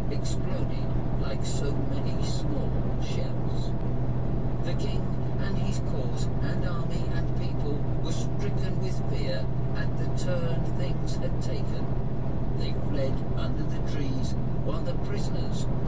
exploding like so many small shells. The king and his court and army and people were stricken with fear at the turn things had taken. They fled under the trees while the prisoners